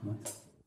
rahmat.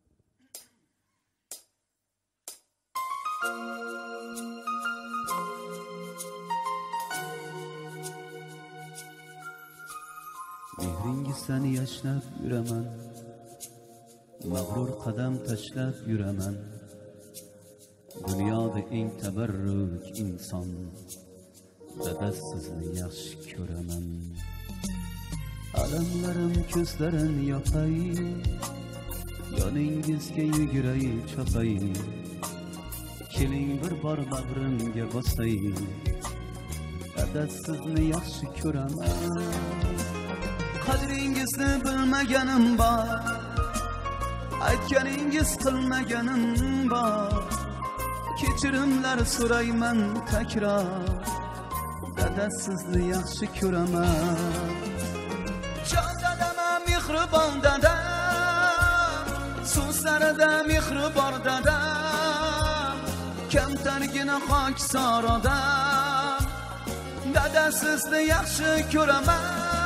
Mehringizdan yashnab yuraman, mag'rur qadam tashlab yuraman. Dunyoda eng tabarruk inson, dada sizni yaxshi ko'raman. Alamlarim ko'zlarin yoqay, yoningizga yuguray chopay. Keling bir bor bag'rimga bosay, dada sizni yaxshi ko'raman. Qadringizni bilmaganim bor, aytganingiz qilmaganim bor. Kechirimlar so'rayman takror, dada sizni yaxshi ko'raman. Jon dadam, mehribon dadam, so'zlarida mehri bor dadam. Kamtargina xokisor odam, dada sizni yaxshi ko'raman.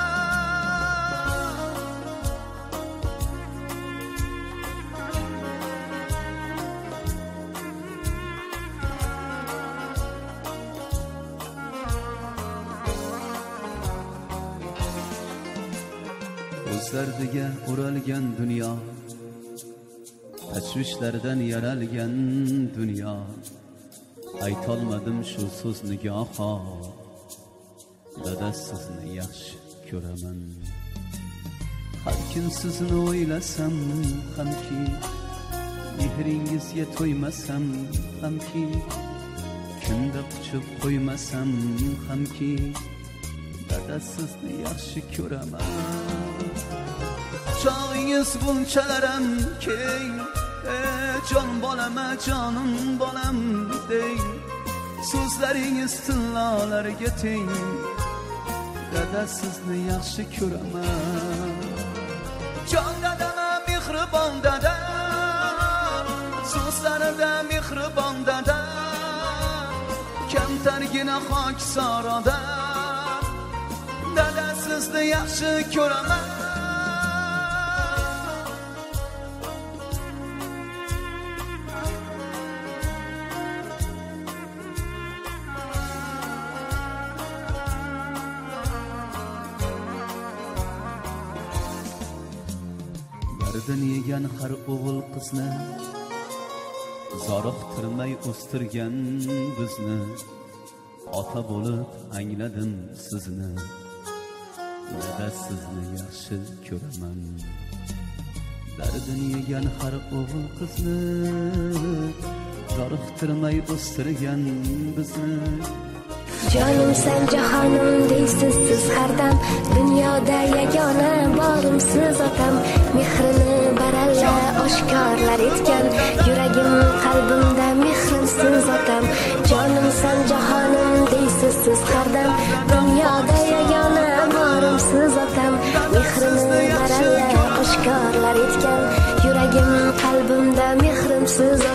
O'zlardiga o'ralgan dunyo, tashvishlardan yaralgan dunyo. Aytolmadim shu so'zni goho, dada sizni yaxshi ko'raman. Har kun sizni o'ylasam hamki, mehringizga to'ymasam hamki, kunda quchib qo'ymasam hamki, dada sizni yaxshi ko'raman. Chog'ingiz bunchalarim keng, jon bolama jonim bolam deng. So'zlaringiz tillolarga teng, dada sizni yaxshi ko'raman. Jon dadam, mehribon dadam, so'zlarida mehribon dadam. Kamtargina xokisor odam, dada sizni yaxshi ko'raman. Dardan yegan har o'g'il qizni, zoriqtirmay o'stirgan bizni. Ota bo'lib angladim sizni, dada sizni yaxshi ko'raman. Dardan yegan har o'g'il qizni, zoriqtirmay o'stirgan bizni. Jonim sen jahonim deysiz siz har dam, dunyoda yagona borim siz otam. Mehrini baralla oshkorlar etgan, yuragim qalbimda mehrimsiz otam. Jonim sen jahonim deysiz siz har dam, dunyoda yagona borim siz otam. Mehrini baralla oshkorlar etgan, yuragim qalbimda mehrimsiz